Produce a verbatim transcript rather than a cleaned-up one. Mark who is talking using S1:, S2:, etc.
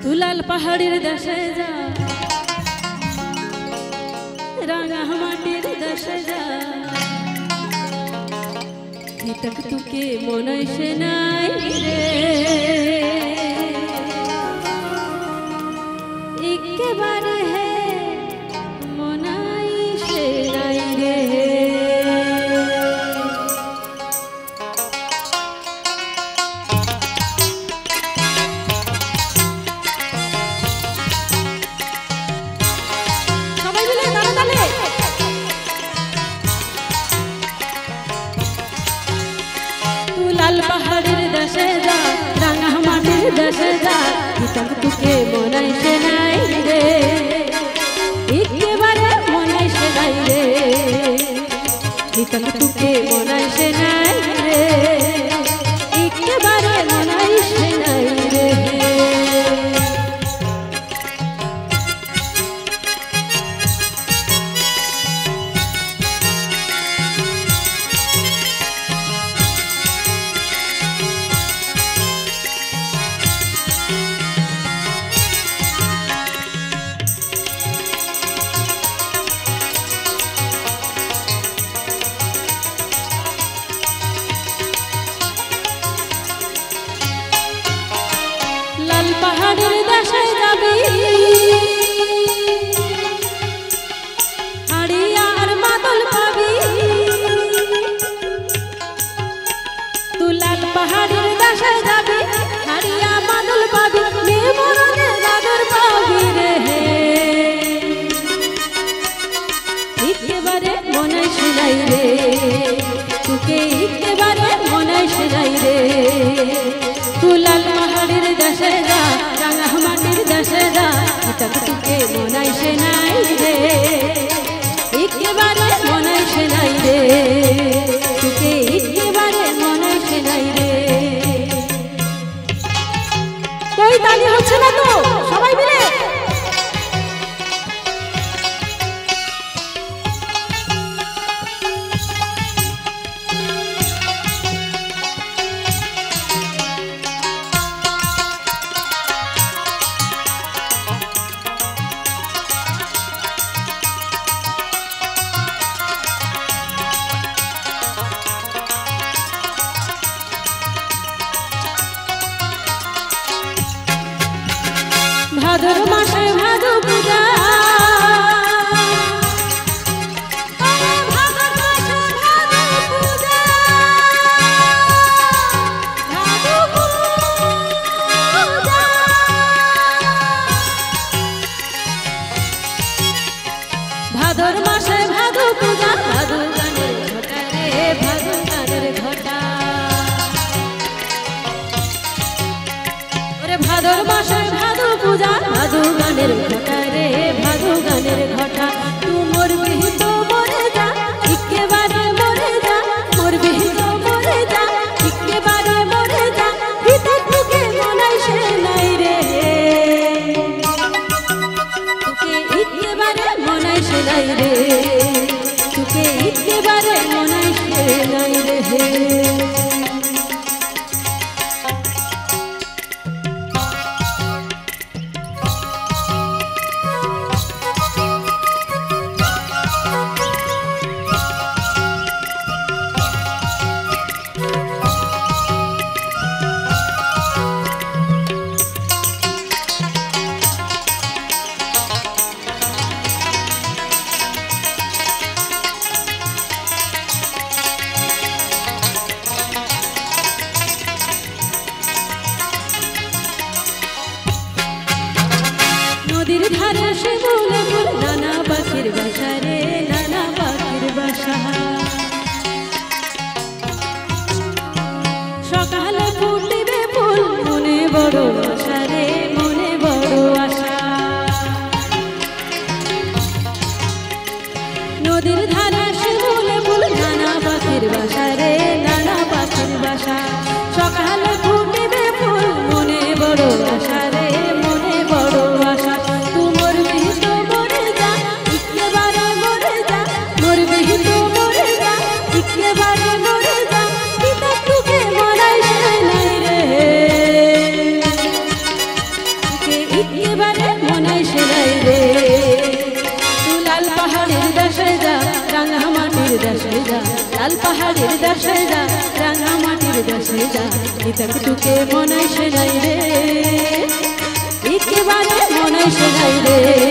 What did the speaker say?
S1: তুলাল পাহাড়ের দেশে যা রাঙা মাটির দেশে যা তক তুকে মনে সে নাই রে একেবারে হে মনাই সে নাই রে লাল পাহাড়ের দেশে যা রাঙা মাটির দেশে যা তক তুকে মনাই সে নাই রে একেবারে মনাই সে নাই রে তক তুকে মনাই সে নাই রে একেবারে মনাই সে নাই রে পাহাড়ের দেশে যাবি হাড়িয়া আর মাদল পাবি তুলাল পাহাড়ের দেশে যাবি হাড়িয়া মাদল পাবি মেমরনে দাদর পাবি রে একেবারে মনে শোনাই রে তোকে একেবারে মনে শোনাই রে তুলাল পাহাড়ের দেশে যা রাঙা মাটির দেশে যা তক তুকে মনাই সে নাই রে একেবারে মনাই সে নাই রে তোকে একেবারে মনাই সে নাই রে কই তালি হচ্ছে না তো সবাই মিলে ভাদর মাসে ভাদু পূজা ভাদর মাসে ভাদু পূজা ভাদু পূজা ভাদর মাসে ভাদু পূজা ভাদু গানের ঘটা রে ভাদু গানের ঘটা ওরে ভাদর মাসে ভাদু পূজা ভাদু গানের ঘটা রে ভাদু গানের ঘটা তু মরবি তো মরে যা একেবারে মরে যা মরবি তো মরে যা একেবারে মরে যা তক তুকে মনাই সে নাই রে তোকে একেবারে মনাই সে নাই রে তোকে একেবারে মনাই সে নাই রে নদীর ধারে শিমুলে ফুল নানা পাখির বাসা রে নানা পাখির বাসা সকালে ফুটিবে ফুল মনে বড় আশা রে মনে বড় আশা নদীর ধারে শিমুলে ফুল নানা পাখির বাসা রে নানা পাখির বাসা সকালে ফুটিবে ফুল মনে বড় আশা রে মনে বড় আশা মনে সে নাই রে তুই লাল পাহাড়ের দেশে যা রাঙা মাটির দেশে যা লাল পাহাড়ের দেশে যা রাঙা মাটির দেশে যা ইতাক তোকে মনে সে নাই রে একেবারে মনে সে নাই রে